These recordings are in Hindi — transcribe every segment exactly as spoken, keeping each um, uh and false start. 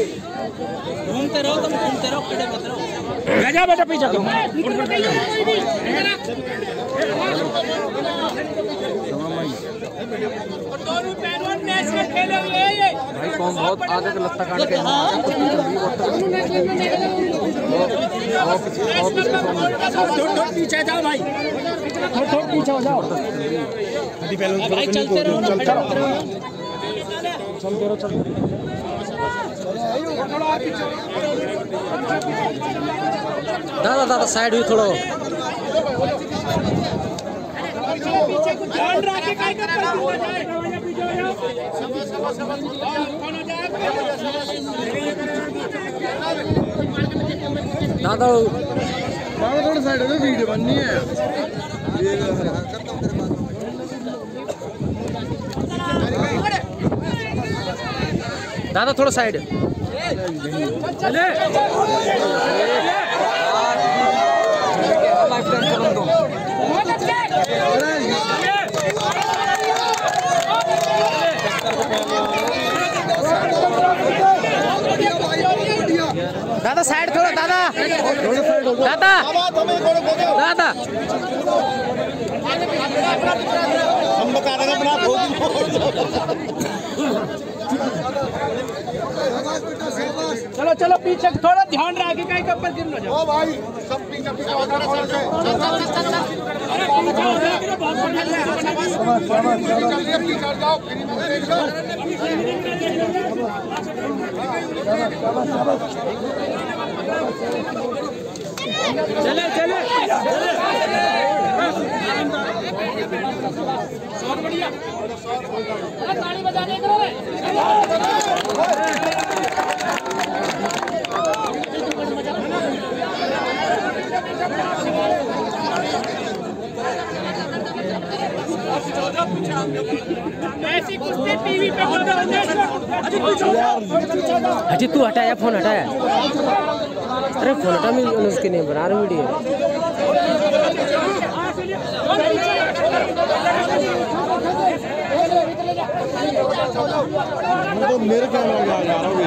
घूमते रहो तुम घूमते रहो खड़े मत रहो जा बेटा पीछे तुम दोनों पहलवान मैच में खेले हुए हैं भाई कौन बहुत आगे के लत्ता काट के थोड़ा पीछे जाओ भाई थोड़ा पीछे हो जाओ भाई चलते रहो ना चलते रहो चलते रहो चलते दादा दादा साइड हुई थोड़ा पीछे को ध्यान रख के काय कर दादा दादा थोड़ा साइड में वीडियो बननी है दादा थोड़ा साइड चले दादा साइड थोड़ा दादा दादा दादा हम बता रहे हैं अपना चलो चलो पीछे थोड़ा ध्यान रखे कहीं के ऊपर गिर न जाओ भाई सब पीछे पीछे हो जाओ कौन से अरे पीछे हो जाओ बहुत बढ़िया जल्दी अपनी चढ़ जाओ चले चले बहुत बढ़िया ताली बजाने करो ऐसी कुश्ती टीवी पे अजी तू हटाया फोन हटाया अरे फोन हटा मैं उसके नहीं बना रहा वीडियो मेरे कैमरा जा रहा हूँ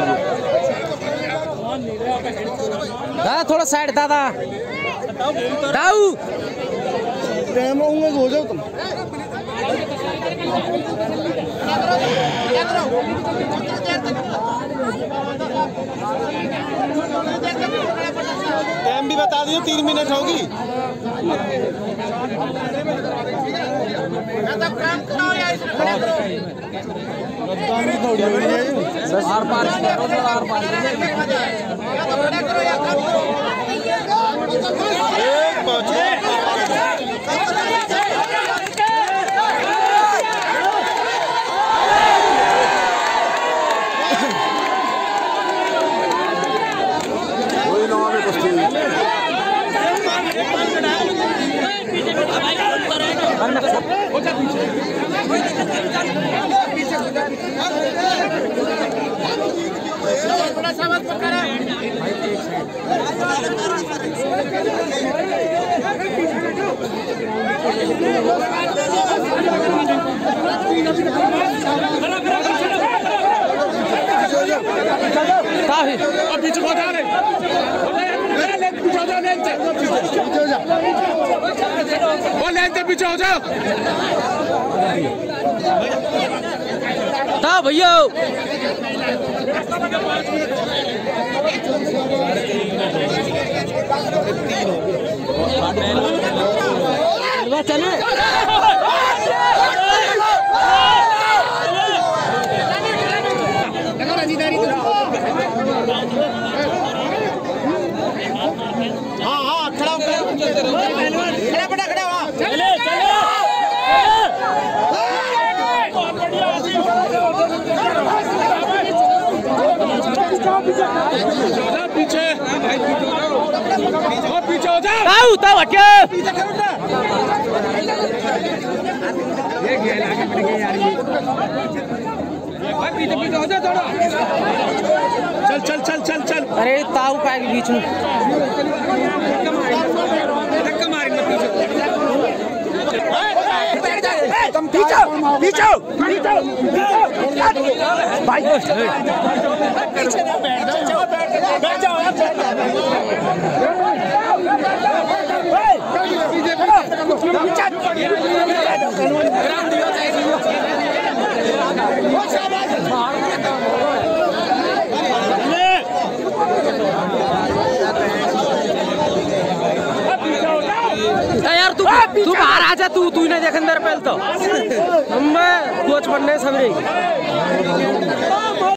दादा थोड़ा साइड दादा दाऊ कैमरा उंगल हो जाओ तुम टाइम भी बता दियो तीन मिनट होगी आर पार आर पार थोड़ा सा मत पकड़ा पीछे को जा रहे पीछे हो जाओ ता भैया चले हाँ हाँ खड़ा खड़ा खड़ा खड़ा चले चले पीछे पीछे हो जाओ ताऊ ताऊ हटे ये गेल आगे बढ़ गया यार ये भाई पीछे पीछे हो जा थोड़ा चल चल चल चल चल अरे ताऊ पाएगी बीच में धक्का मारेंगे पीछे पीछे पीछे पीछे भाई पीछे ना बैठ जाओ बैठ जाओ यार तू तू बाहर आ जा तू तू नहीं देख अंदर पहले तो हम कोच बनने सब रही